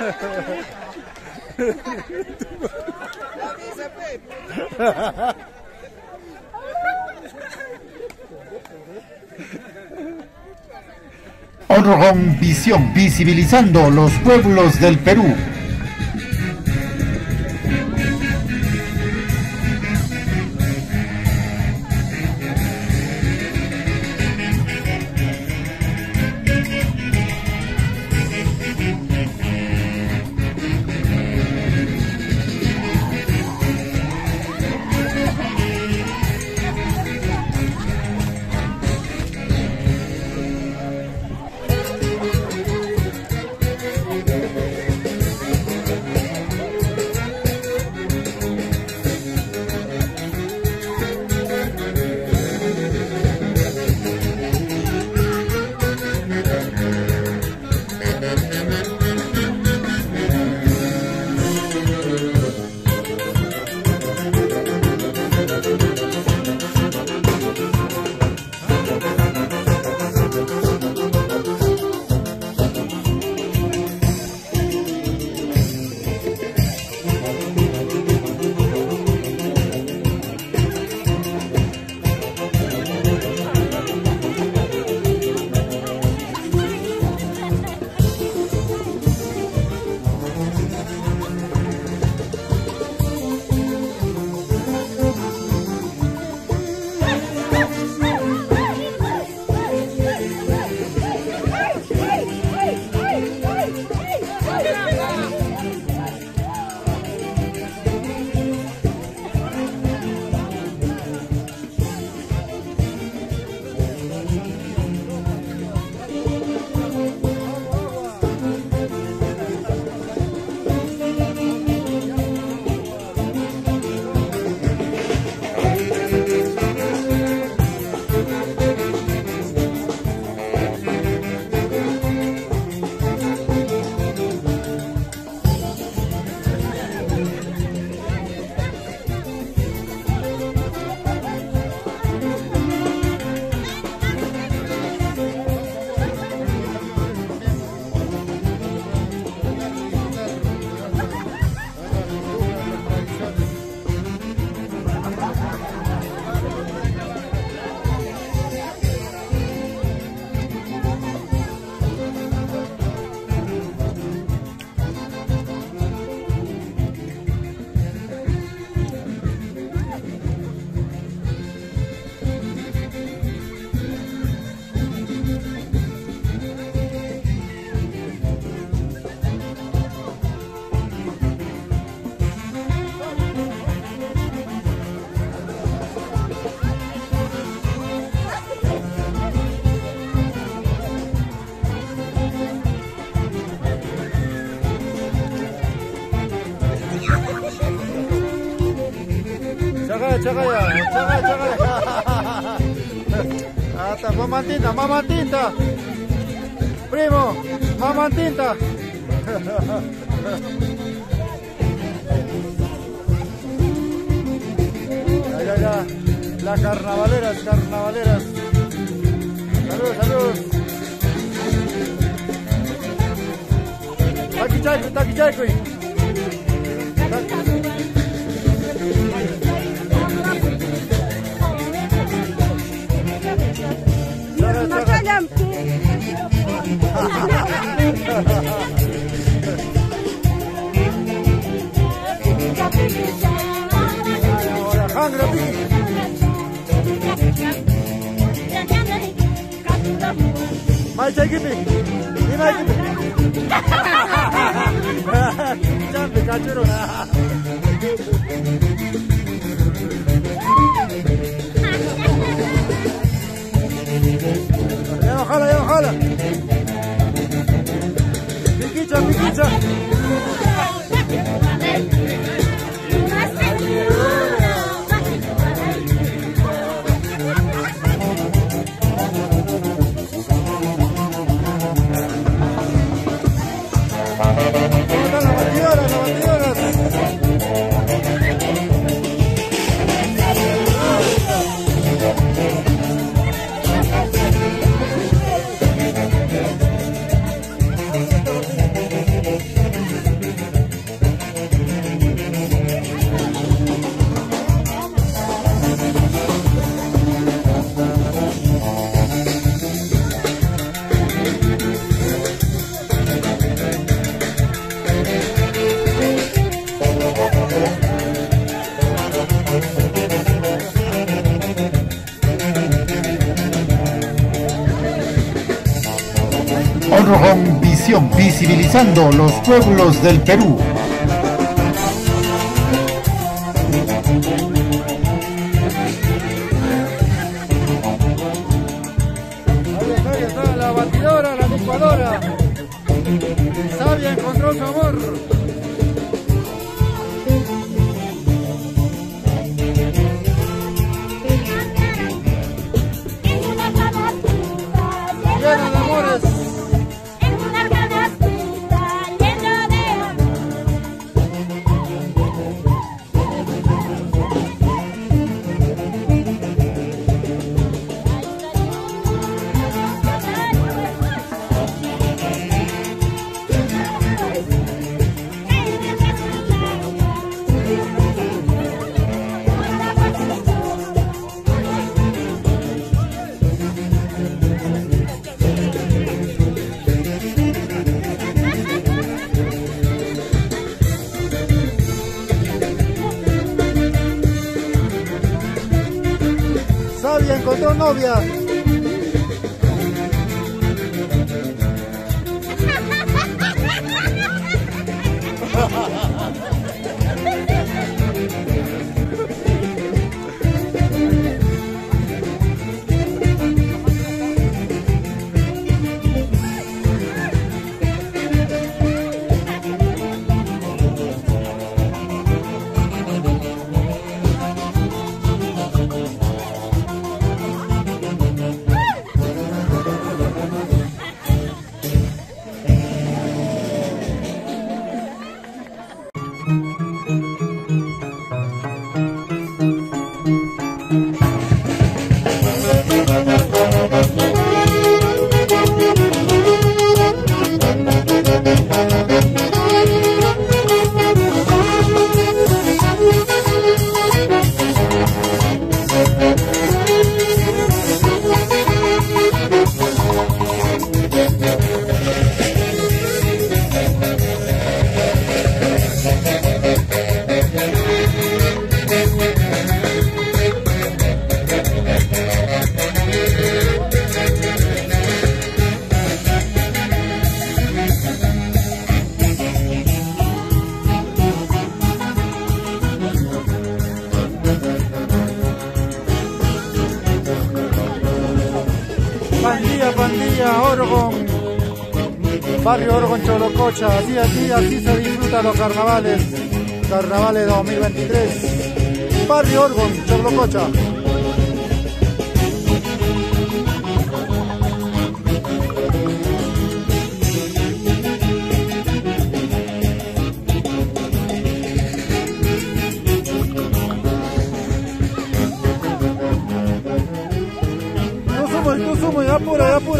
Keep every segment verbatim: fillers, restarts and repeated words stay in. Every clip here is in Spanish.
Orgonvisión, visibilizando los pueblos del Perú. Chagaya, chagaya, chagaya, chagaya. Hasta mamantinta, mamantinta. Primo, mamantinta. Ya, ya, ya. Las carnavaleras, carnavaleras. Salud, salud. Taki chaykuy, taki chaykuy. Mai chay gibi, ni mai gibi. Jangan berkacau lah. Ya hala, ya hala. Pikicha, pikicha. Orgon Visión, visibilizando los pueblos del Perú. Ahí está, ahí está, la batidora, la licuadora. Sabia encontró su amor. Llena de amores. Sabia encontró novia. Pandilla, pandilla, Orgon, barrio Orgon, Cholococha, así, así, así se disfrutan los carnavales, carnavales dos mil veintitrés, barrio Orgon, Cholococha. No sumo, ya apura, ya apura.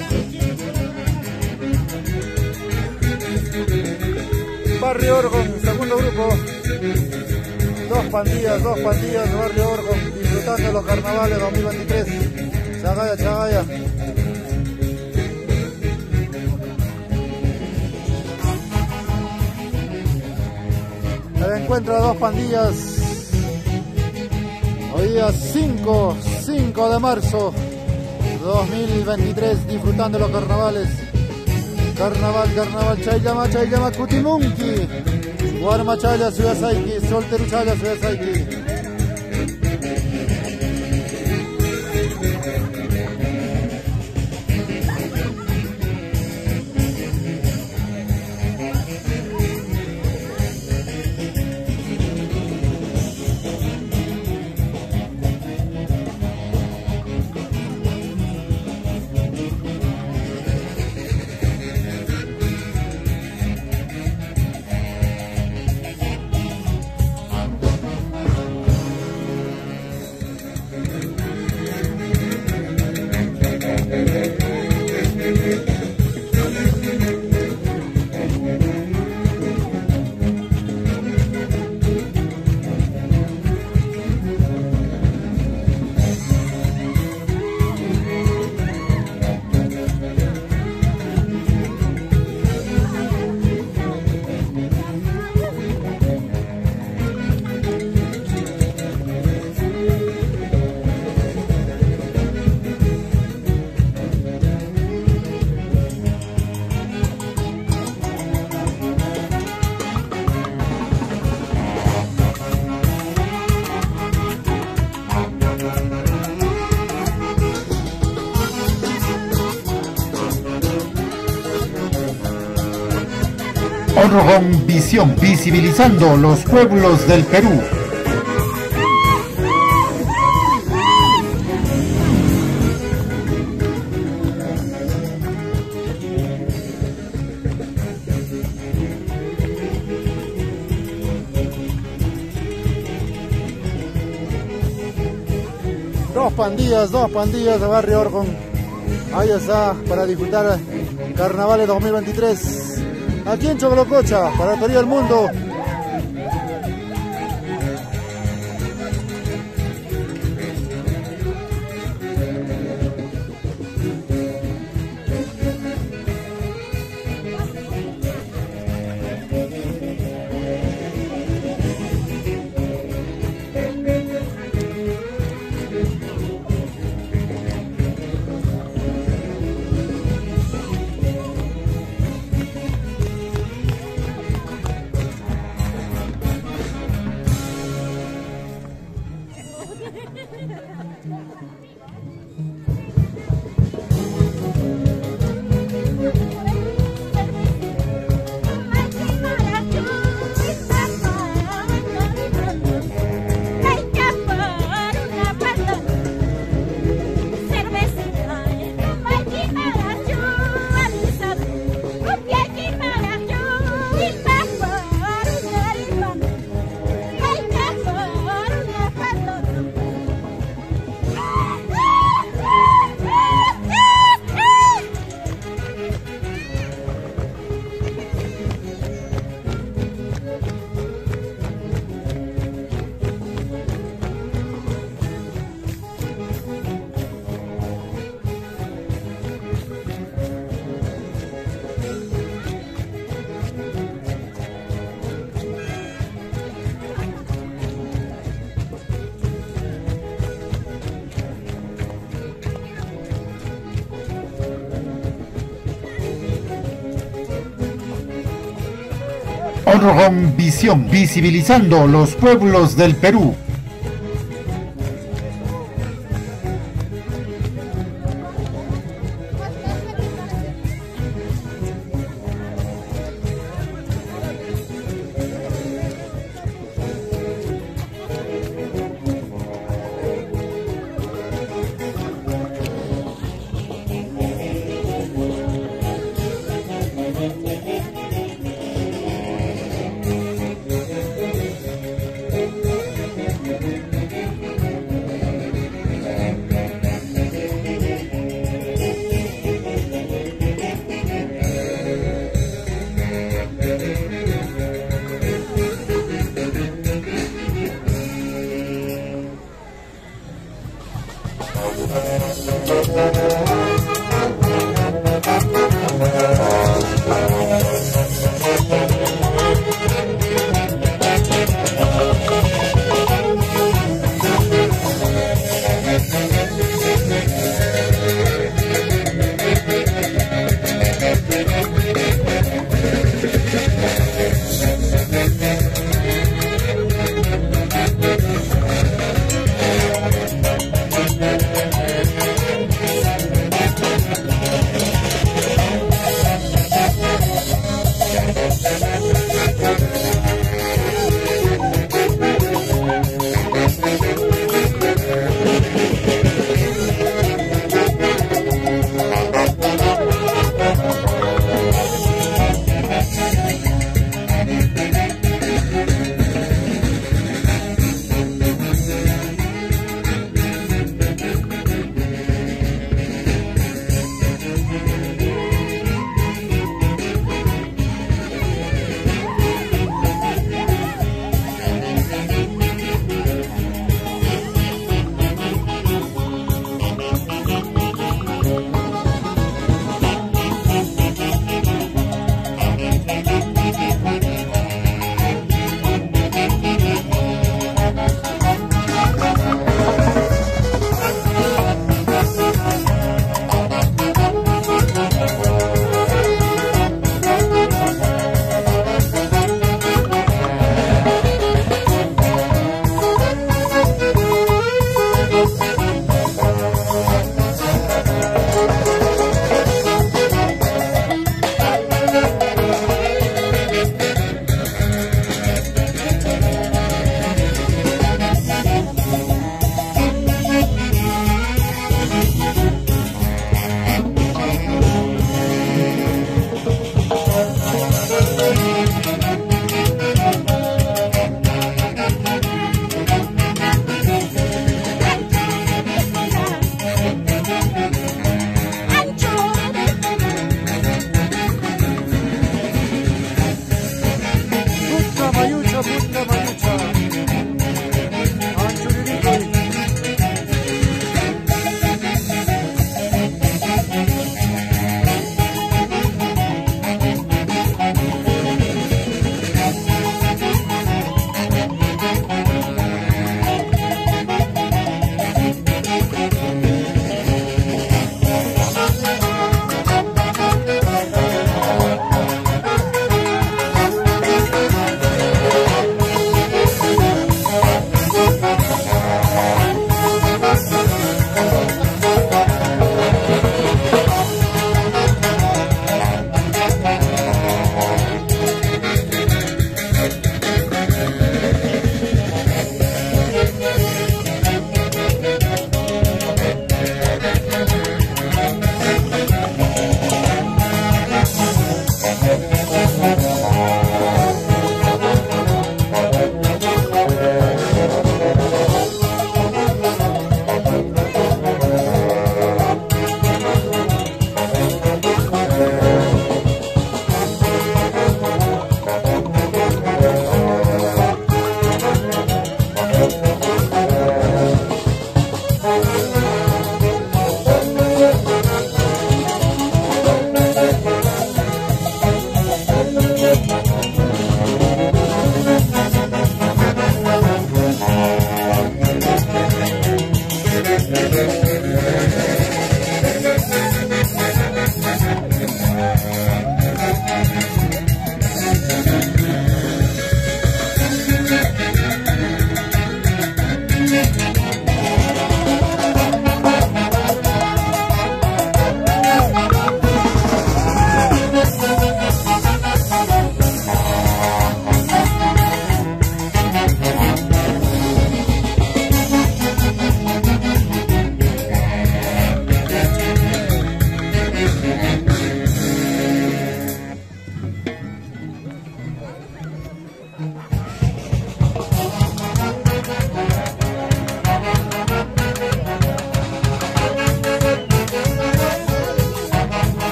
Barrio Orgon, segundo grupo. Dos pandillas, dos pandillas de Barrio Orgon, disfrutando los carnavales dos mil veintitrés. Chagaya, chagaya. El encuentro de dos pandillas. Hoy día cinco, cinco de marzo dos mil veintitrés, disfrutando los carnavales. Carnaval, carnaval, Chayllama, Chayllama, Cutimunqui. Guarma Chaya, Ciudad Saiki, Solteru Chaya, Ciudad Saiki. Orgon Visión, visibilizando los pueblos del Perú. Dos pandillas, dos pandillas de Barrio Orgon. Ahí está, para disfrutar Carnavales dos mil veintitrés. Aquí en Chocolococha, para el Perú y el mundo. Orgon Visión, visibilizando los pueblos del Perú.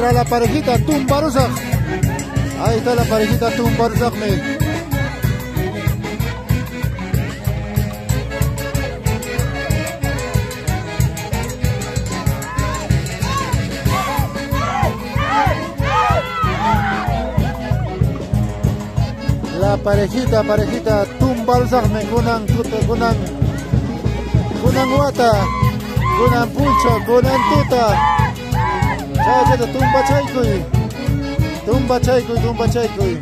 entra la parejita Tumbaruzak. Ahí está la parejita Tumbaruzak. La parejita, parejita Tumbaruzak me kunan kunan kunan wata, kunan pulcho, kunan tuta. Chayata tumba chaykuy, tumba chaykuy, tumba chaykuy.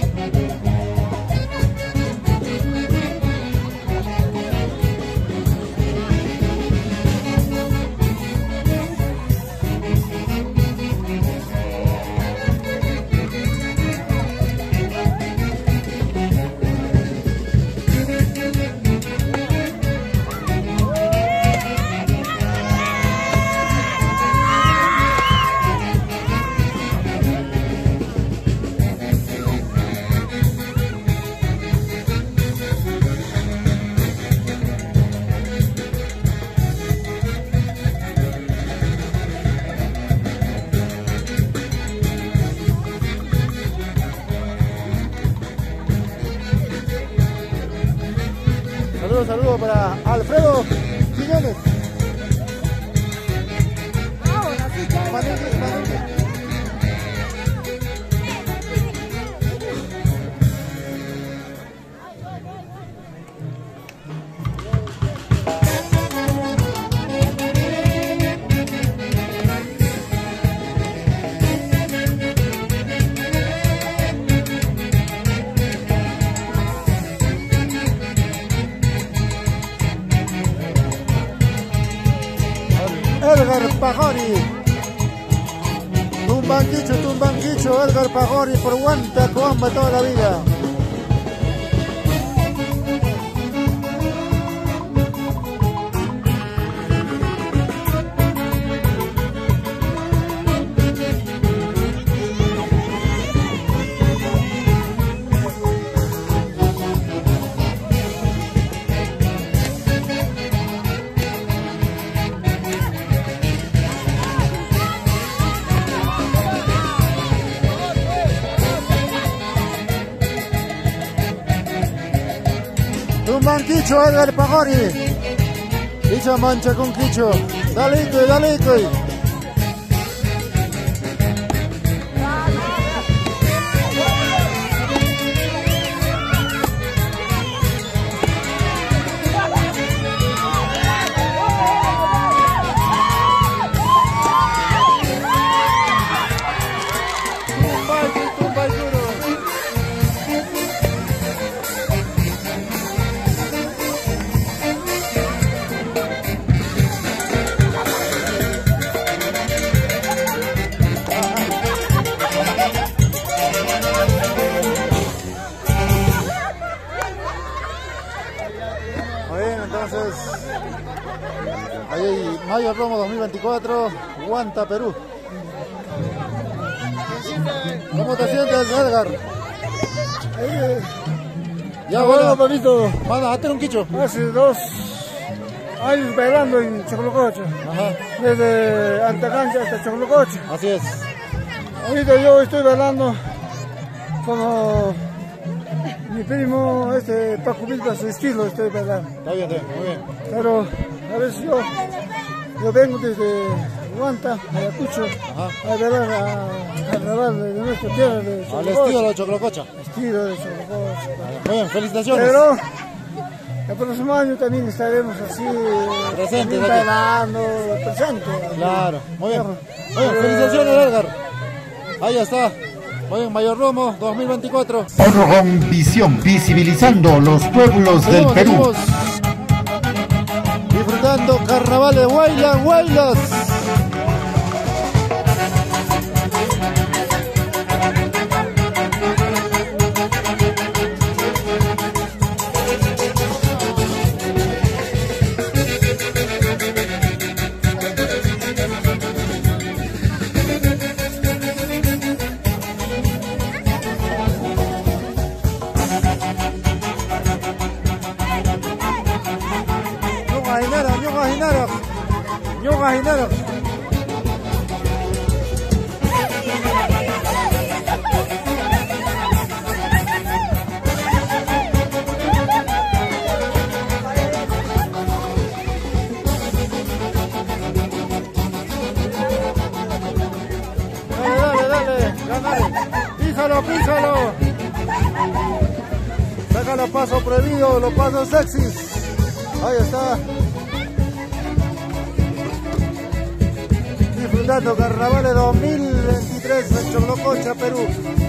Saludos, saludos para Alfredo Quiñones. Ahora sí, Manuque, Manuque. Edgar Pajori, Tumbanquicho, Tumbanquicho, Edgar Pajori por Huanta, Coamba toda la vida. Tumbanquicho, Edgar Pajori. Quicho mancha con Quicho. Dale, Icoy, dale, Icoy. Entonces, ahí Mayo Romo dos mil veinticuatro, Huanta, Perú. ¿Cómo te sientes, Edgar? Eh, Ya, bueno, bueno, papito. manda, hazte un quicho. Hace dos años bailando en Chocolococha. Ajá, Desde Antacancha hasta Chocolococha. así es. Ahorita yo estoy bailando como mi primo, este Paco Vilpa, su estilo estoy bailando. Está bien, está bien, muy bien. Pero a veces yo, yo vengo desde Huanta, Ayacucho, Ajá. a bailar a carnaval de nuestra tierra de Al Chocolococha. estilo de Chocolococha. Estilo de Chocolococha. Muy bien, felicitaciones. Pero el próximo año también estaremos así, Presentes también aquí. bailando, presente. Claro, muy bien. Muy bien, felicitaciones, Edgar. Ahí está. Muy bien, Mayor Romo dos mil veinticuatro. Orgon Visión, visibilizando los pueblos del Seguimos, Perú. seguimos. Disfrutando carnaval de Huaylas, Huaylas. Hinara, Ñuqa Hinara, Ñuqa Hinara. písalo, písalo. Saca los pasos prohibidos, los pasos sexys. Ahí está. Disfrutando Carnavales dos mil veintitrés en Chocloconcha, Perú.